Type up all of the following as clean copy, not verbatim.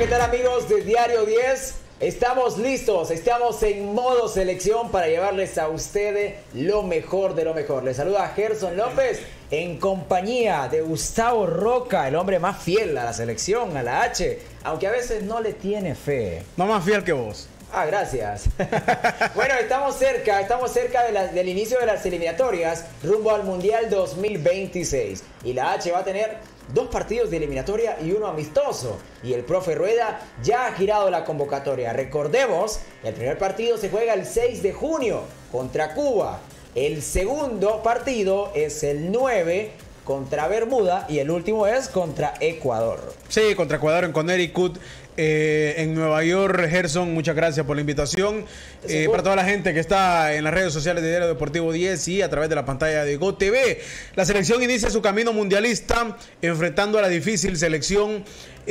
¿qué tal amigos de Diario 10? Estamos listos, estamos en modo selección para llevarles a ustedes lo mejor de lo mejor. Les saluda Gerson López en compañía de Gustavo Roca, el hombre más fiel a la selección, a la H, aunque a veces no le tiene fe. No más fiel que vos. Ah, gracias. Bueno, estamos cerca del inicio de las eliminatorias rumbo al Mundial 2026. Y la H va a tener 2 partidos de eliminatoria y 1 amistoso. Y el profe Rueda ya ha girado la convocatoria. Recordemos, el primer partido se juega el 6 de junio contra Cuba. El segundo partido es el 9 contra Bermuda y el último es contra Ecuador. Sí, contra Ecuador en Connecticut, en Nueva York. Gerson, muchas gracias por la invitación. Para toda la gente que está en las redes sociales de Diario Deportivo 10 y a través de la pantalla de GOTV, la selección inicia su camino mundialista enfrentando a la difícil selección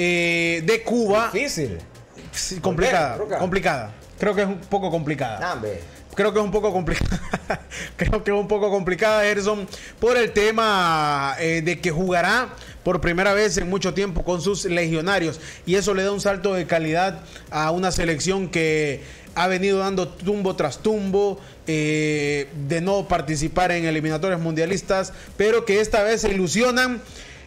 de Cuba. Difícil. Sí, complicada. Creo que es un poco complicada. Creo que es un poco complicada. Creo que es un poco complicada, Gerson, por el tema de que jugará por primera vez en mucho tiempo con sus legionarios. Y eso le da un salto de calidad a una selección que ha venido dando tumbo tras tumbo de no participar en eliminatorias mundialistas, pero que esta vez se ilusionan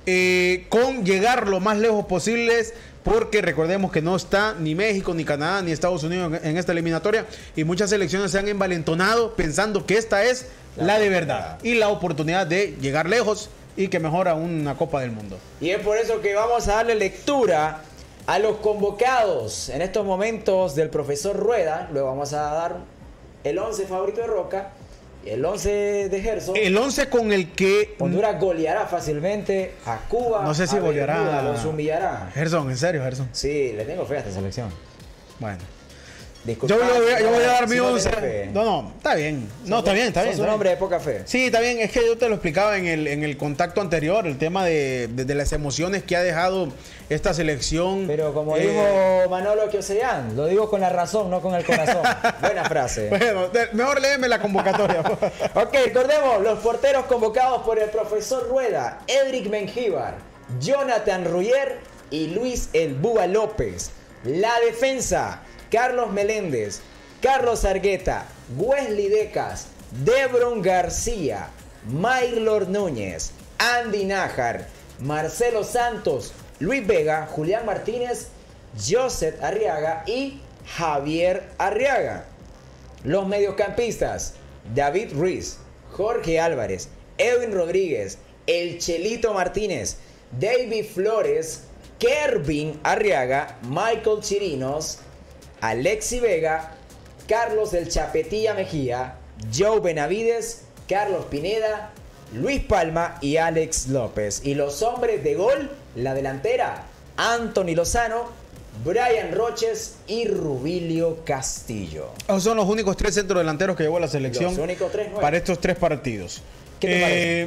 con llegar lo más lejos posibles. Porque recordemos que no está ni México, ni Canadá, ni Estados Unidos en esta eliminatoria. Y muchas selecciones se han envalentonado pensando que esta es la de verdad. Y la oportunidad de llegar lejos y que mejora una Copa del Mundo. Y es por eso que vamos a darle lectura a los convocados en estos momentos del profesor Rueda. Luego vamos a dar el 11 favorito de Roca. El 11 de Gerson. El 11 con el que Honduras goleará fácilmente a Cuba. No sé si goleará. Bermuda, los humillará. Gerson, ¿en serio, Gerson? Sí, le tengo fe a esta selección. Bueno. Disculpa, yo voy a dar mi no 11. No, está bien. No, está bien. Sos un hombre de poca fe. Sí, está bien. Es que yo te lo explicaba en el contacto anterior, el tema de las emociones que ha dejado esta selección. Pero como dijo Manolo Kioseyan, lo digo con la razón, no con el corazón. Buena frase. Bueno, mejor léeme la convocatoria. Ok, recordemos los porteros convocados por el profesor Rueda: Edric Mengíbar, Jonathan Ruyer y Luis El Búa López. La defensa: Carlos Meléndez, Carlos Argueta, Wesley Decas, Debron García, Maylor Núñez, Andy Nájar, Marcelo Santos, Luis Vega, Julián Martínez, Joseph Arriaga y Javier Arriaga. Los mediocampistas: David Ruiz, Jorge Álvarez, Edwin Rodríguez, El Chelito Martínez, David Flores, Kervin Arriaga, Michael Chirinos, Alexi Vega, Carlos El Chapetilla Mejía, Joe Benavides, Carlos Pineda, Luis Palma y Alex López. Y los hombres de gol, la delantera: Anthony Lozano, Brian Roches y Rubilio Castillo. Esos son los únicos 3 centrodelanteros que llevó la selección. Los únicos 3 nuevos para estos 3 partidos. ¿Qué te parece?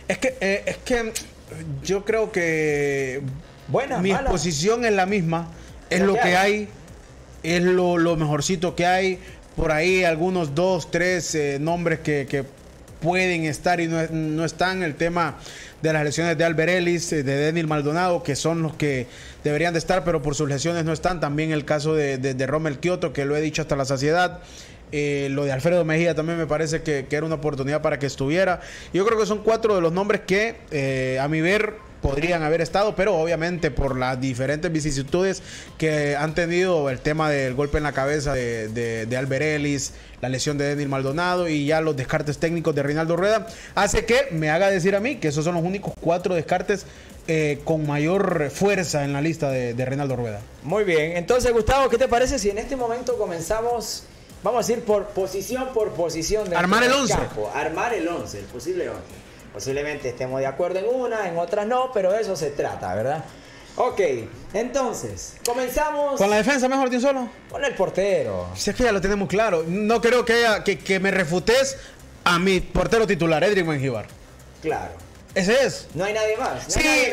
Es que yo creo que mi mala. exposición es la misma. Es lo que hay. Es lo mejorcito que hay. Por ahí algunos 2, 3 nombres que pueden estar y no están. El tema de las lesiones de Albert Ellis, de Denil Maldonado, que son los que deberían de estar, pero por sus lesiones no están. También el caso de Rommel Kioto, que lo he dicho hasta la saciedad. Lo de Alfredo Mejía también me parece que era una oportunidad para que estuviera. Yo creo que son 4 de los nombres que a mi ver podrían haber estado, pero obviamente por las diferentes vicisitudes que han tenido, el tema del golpe en la cabeza de Albert Ellis, la lesión de Denil Maldonado y ya los descartes técnicos de Reinaldo Rueda, hace que me haga decir a mí que esos son los únicos 4 descartes con mayor fuerza en la lista de Reinaldo Rueda. Muy bien, entonces Gustavo, ¿qué te parece si en este momento comenzamos, vamos a ir por posición armar el 11? Armar el 11, el posible 11. Posiblemente estemos de acuerdo en una, en otras no, pero de eso se trata, ¿verdad? Ok, entonces, comenzamos. ¿Con la defensa mejor de un solo? Con el portero. Si es que ya lo tenemos claro. No creo que me refutes a mi portero titular, Edric Mengíbar. Claro. Ese es. No hay nadie más.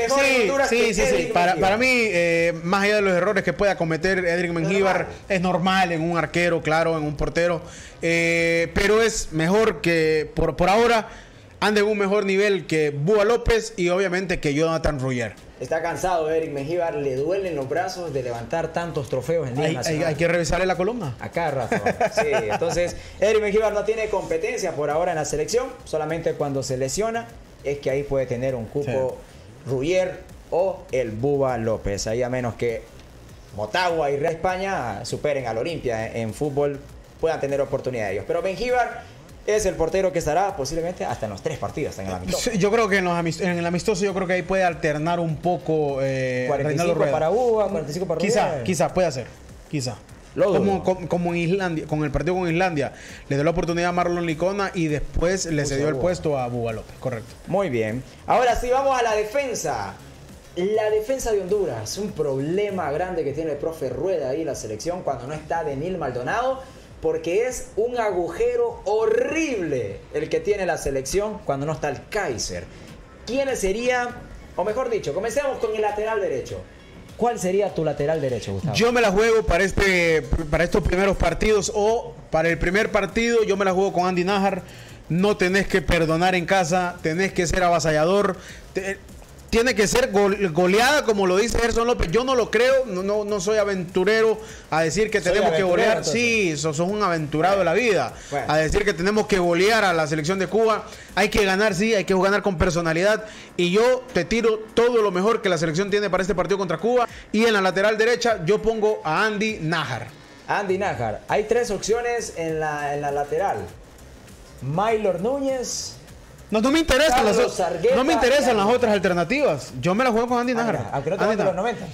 Sí. Para mí, más allá de los errores que pueda cometer Edric Mengíbar, es normal en un arquero, claro, en un portero. Pero es mejor que por ahora anda en un mejor nivel que Búa López y obviamente que Jonathan Ruyer. Está cansado Eric Mengíbar, le duelen los brazos de levantar tantos trofeos en Liga Nacional. Hay que revisarle la columna. Acá, Rafa. Sí, entonces Eric Mengíbar no tiene competencia por ahora en la selección, solamente cuando se lesiona es que ahí puede tener un cupo Ruyer o el Búa López. Ahí a menos que Motagua y Real España superen al Olimpia en fútbol, puedan tener oportunidad de ellos. Pero Mengíbar es el portero que estará posiblemente hasta en los 3 partidos en el amistoso. Yo creo que en el amistoso yo creo que ahí puede alternar un poco 45 para Búa, 45 para Ruyer. Quizá puede hacer. Quizá. Como en Islandia, con el partido con Islandia, le dio la oportunidad a Marlon Licona y después le cedió el puesto a Búa López, correcto. Muy bien. Ahora sí, vamos a la defensa. La defensa de Honduras, un problema grande que tiene el profe Rueda ahí en la selección cuando no está Denil Maldonado, porque es un agujero horrible el que tiene la selección cuando no está el Kaiser. ¿Quiénes serían? O mejor dicho, comencemos con el lateral derecho. ¿Cuál sería tu lateral derecho, Gustavo? Yo me la juego para estos primeros partidos, o para el primer partido yo me la juego con Andy Nájar. No tenés que perdonar en casa, tenés que ser avasallador. Tiene que ser goleada, como lo dice Gerson López. Yo no lo creo, no soy aventurero a decir que tenemos que golear. Entonces. Sí, sos un aventurado de la vida. Bueno. A decir que tenemos que golear a la selección de Cuba. Hay que ganar, sí, hay que ganar con personalidad. Y yo te tiro todo lo mejor que la selección tiene para este partido contra Cuba. Y en la lateral derecha yo pongo a Andy Nájar. Andy Nájar. Hay 3 opciones en la lateral. Maylor Núñez. No me interesan las otras alternativas. Yo me la juego con Andy Nájar. Aunque no te van los 90.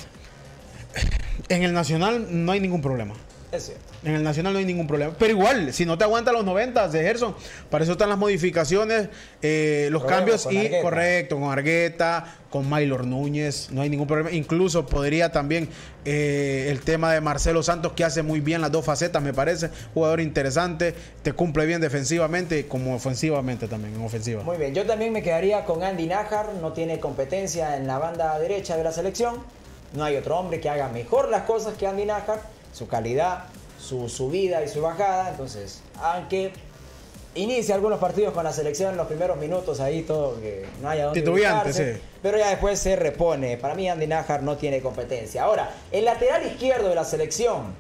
En el Nacional no hay ningún problema. Es cierto. En el Nacional no hay ningún problema. Pero igual, si no te aguanta los 90 de Gerson, para eso están las modificaciones, los cambios y Argueta. Correcto, con Argueta, con Maylor Núñez, no hay ningún problema. Incluso podría también el tema de Marcelo Santos, que hace muy bien las 2 facetas, me parece. Jugador interesante, te cumple bien defensivamente como ofensivamente también, en ofensiva. Muy bien, yo también me quedaría con Andy Nájar, no tiene competencia en la banda derecha de la selección. No hay otro hombre que haga mejor las cosas que Andy Nájar. Su calidad, su subida y su bajada. Entonces, aunque inicia algunos partidos con la selección en los primeros minutos, ahí todo que no haya dónde ubicarse, sí. Pero ya después se repone. Para mí Andy Nájar no tiene competencia. Ahora, el lateral izquierdo de la selección,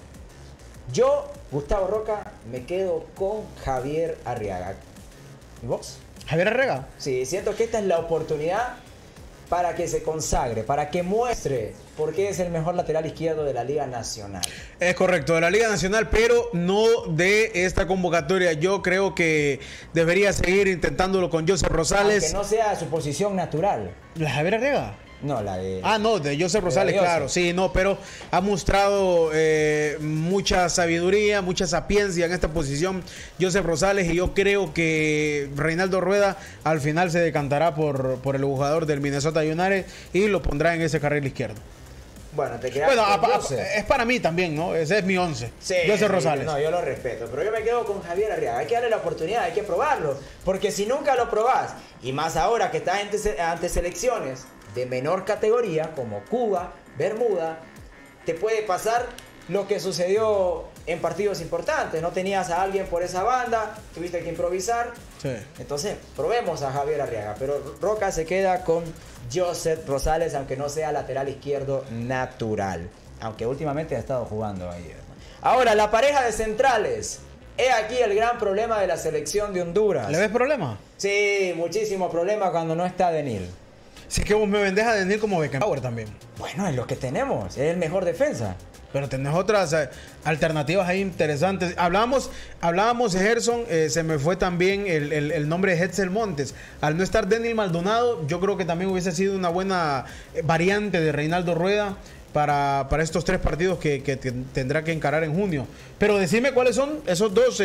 yo, Gustavo Roca, me quedo con Javier Arriaga. ¿Y vos? ¿Javier Arriaga? Sí, siento que esta es la oportunidad para que se consagre, para que muestre por qué es el mejor lateral izquierdo de la Liga Nacional. Es correcto, de la Liga Nacional, pero no de esta convocatoria. Yo creo que debería seguir intentándolo con Joseph Rosales. Aunque no sea su posición natural. ¿La Javier Arriaga? No, la de... no, de Joseph Rosales, claro. Sí, no, pero ha mostrado mucha sabiduría, mucha sapiencia en esta posición Joseph Rosales, y yo creo que Reinaldo Rueda al final se decantará por el jugador del Minnesota United y lo pondrá en ese carril izquierdo. Bueno, te quedas con es para mí también, ¿no? Ese es mi 11. Sí, Joseph Rosales. No, yo lo respeto, pero yo me quedo con Javier Arriaga. Hay que darle la oportunidad, hay que probarlo, porque si nunca lo probás, y más ahora que estás ante selecciones de menor categoría, como Cuba, Bermuda, te puede pasar lo que sucedió en partidos importantes. No tenías a alguien por esa banda, tuviste que improvisar. Sí. Entonces, probemos a Javier Arriaga. Pero Roca se queda con Joseph Rosales, aunque no sea lateral izquierdo natural. Aunque últimamente ha estado jugando ahí. Ahora, la pareja de centrales. He aquí el gran problema de la selección de Honduras. ¿Le ves problema? Sí, muchísimo problema cuando no está Denil. Si es que vos me vendés a Denil como Beckenbauer también. Bueno, es lo que tenemos. Es el mejor defensa. Pero tenés otras alternativas ahí interesantes. Hablábamos de Gerson, se me fue también el nombre de Hetzel Montes. Al no estar Denil Maldonado, yo creo que también hubiese sido una buena variante de Reinaldo Rueda para estos 3 partidos que tendrá que encarar en junio. Pero decime cuáles son esos dos,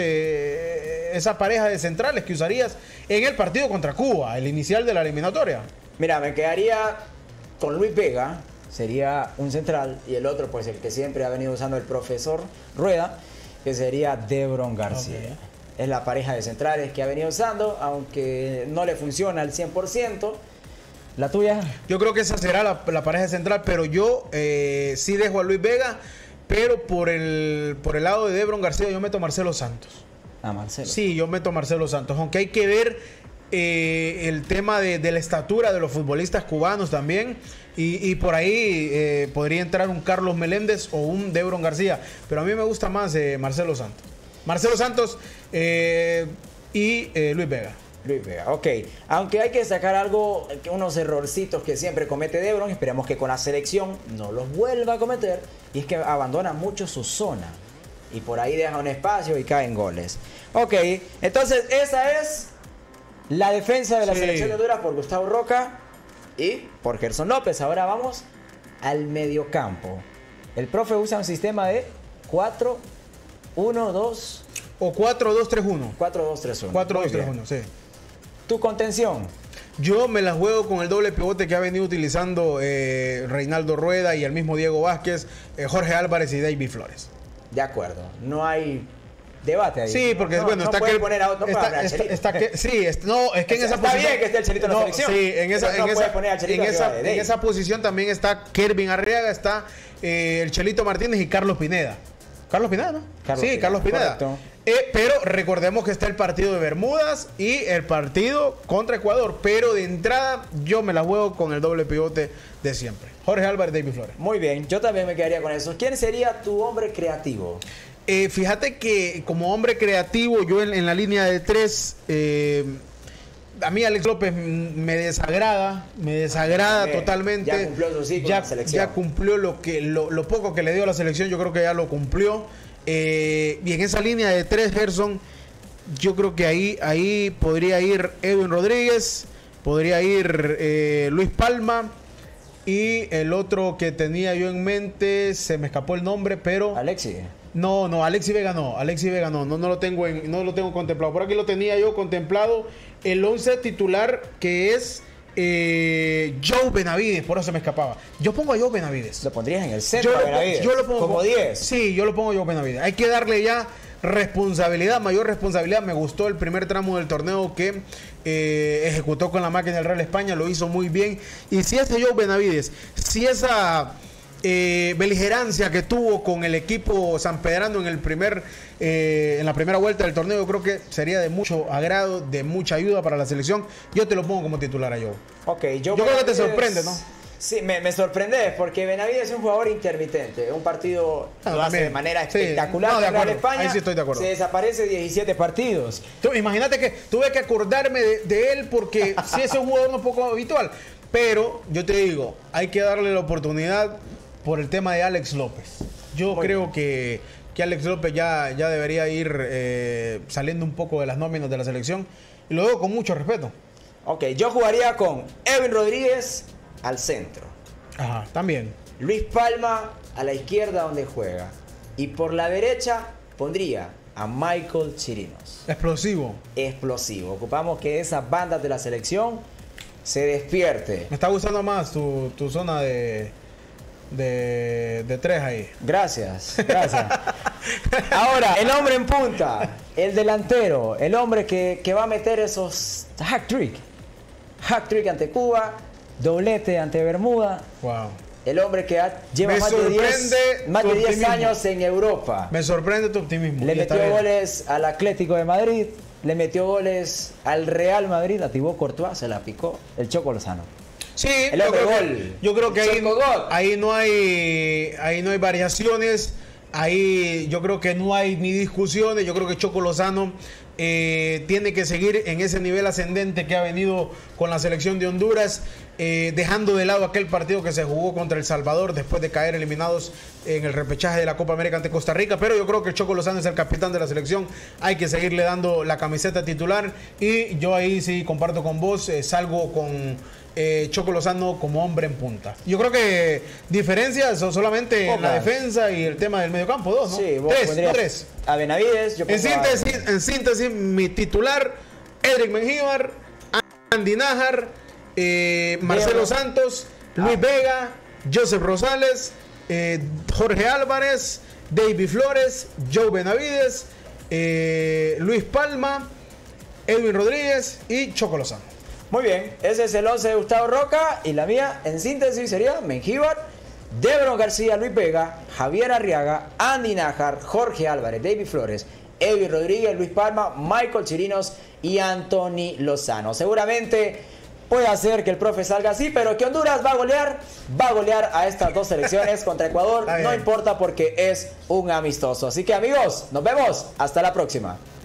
esa pareja de centrales que usarías en el partido contra Cuba, el inicial de la eliminatoria. Mira, me quedaría con Luis Vega, sería un central, y el otro, pues el que siempre ha venido usando el profesor Rueda, que sería Debron García. Okay. Es la pareja de centrales que ha venido usando, aunque no le funciona al 100%. ¿La tuya? Yo creo que esa será la pareja central, pero yo sí dejo a Luis Vega, pero por el lado de Debron García yo meto a Marcelo Santos. Ah, Marcelo. Sí, yo meto a Marcelo Santos, aunque hay que ver el tema de la estatura de los futbolistas cubanos también. Y por ahí podría entrar un Carlos Meléndez o un Debron García. Pero a mí me gusta más Marcelo Santos. Marcelo Santos y Luis Vega. Luis Vega, ok. Aunque hay que destacar algo, unos errorcitos que siempre comete Debron, esperemos que con la selección no los vuelva a cometer, y es que abandona mucho su zona y por ahí deja un espacio y caen goles. Ok, entonces esa es la defensa de la selección de Honduras por Gustavo Roca y por Gerson López. Ahora vamos al mediocampo. El profe usa un sistema de 4-1-2 o 4-2-3-1. 4-2-3-1. 4-2-3-1, sí. ¿Tu contención? Yo me la juego con el doble pivote que ha venido utilizando Reinaldo Rueda y el mismo Diego Vázquez, Jorge Álvarez y David Flores. De acuerdo, no hay debate ahí. Sí, porque bueno, está que es que en esa está posición bien que esté el Chelito en la selección. Sí, en esa posición también está Kervin Arriaga, está el Chelito Martínez y Carlos Pineda. Carlos Pineda, ¿no? Carlos Pineda. Pero recordemos que está el partido de Bermudas y el partido contra Ecuador. Pero de entrada yo me la juego con el doble pivote de siempre. Jorge Álvarez, David Flores. Muy bien, yo también me quedaría con eso. ¿Quién sería tu hombre creativo? Fíjate que como hombre creativo, yo en la línea de 3, a mí Alex López me desagrada totalmente. Ya cumplió su ciclo en la selección. Ya cumplió lo poco que le dio a la selección, yo creo que ya lo cumplió. Y en esa línea de 3, Gerson, yo creo que ahí podría ir Edwin Rodríguez, podría ir Luis Palma, y el otro que tenía yo en mente, se me escapó el nombre, pero... Alexis. No, Alexis Vega no, no lo tengo contemplado. Por aquí lo tenía yo contemplado, el 11 titular, que es Joe Benavides, por eso se me escapaba. Yo pongo a Joe Benavides. ¿Lo pondrías en el centro a Benavides? Yo lo pongo como 10. Sí, yo lo pongo a Joe Benavides. Hay que darle ya responsabilidad, mayor responsabilidad. Me gustó el primer tramo del torneo que ejecutó con la máquina del Real España, lo hizo muy bien. Y si ese Joe Benavides, si esa beligerancia que tuvo con el equipo sanpedrano en la primera vuelta del torneo, yo creo que sería de mucho agrado, de mucha ayuda para la selección. Yo te lo pongo como titular a Joe. Ok, yo creo que te sorprende, ¿no? Sí, me sorprende porque Benavides es un jugador intermitente. Un partido lo hace de manera espectacular. Sí. No, de acuerdo. España, ahí sí estoy de acuerdo. Se desaparece 17 partidos. Imagínate que tuve que acordarme de él porque sí es un jugador un poco habitual. Pero yo te digo, hay que darle la oportunidad por el tema de Alex López. Yo creo que Alex López ya debería ir saliendo un poco de las nóminas de la selección. Y lo digo con mucho respeto. Ok, yo jugaría con Edwin Rodríguez al centro. Ajá, también. Luis Palma a la izquierda donde juega. Y por la derecha pondría a Michael Chirinos. Explosivo. Ocupamos que esas bandas de la selección se despierte. Me está gustando más tu zona de 3 ahí. Gracias. Ahora, el hombre en punta, el delantero, el hombre que va a meter esos hat-trick ante Cuba, doblete ante Bermuda. Wow. El hombre que lleva más de 10 años en Europa. Me sorprende tu optimismo. Le metió goles al Atlético de Madrid, le metió goles al Real Madrid, a Thibaut Courtois, se la picó el Choco Lozano. Sí, yo creo que ahí no hay variaciones. Ahí yo creo que no hay ni discusiones. Yo creo que Choco Lozano tiene que seguir en ese nivel ascendente que ha venido con la selección de Honduras, dejando de lado aquel partido que se jugó contra El Salvador después de caer eliminados en el repechaje de la Copa América ante Costa Rica. Pero yo creo que Choco Lozano es el capitán de la selección, hay que seguirle dando la camiseta titular, y yo ahí sí comparto con vos, salgo con Choco Lozano como hombre en punta. Yo creo que diferencias son solamente en la defensa y el tema del mediocampo, 2, ¿no? Sí, vos tres. A Benavides. En síntesis, mi titular: Edric Mengíbar, Andy Nájar, Marcelo Santos, Luis Vega, Joseph Rosales, Jorge Álvarez, David Flores, Joe Benavides, Luis Palma, Edwin Rodríguez y Choco Lozano. Muy bien, ese es el 11 de Gustavo Roca, y la mía en síntesis sería Mengíbar, Debron García, Luis Vega, Javier Arriaga, Andy Nájar, Jorge Álvarez, David Flores, Edwin Rodríguez, Luis Palma, Michael Chirinos y Anthony Lozano. Seguramente puede hacer que el profe salga así, pero que Honduras va a golear a estas dos selecciones contra Ecuador. No importa porque es un amistoso. Así que amigos, nos vemos. Hasta la próxima.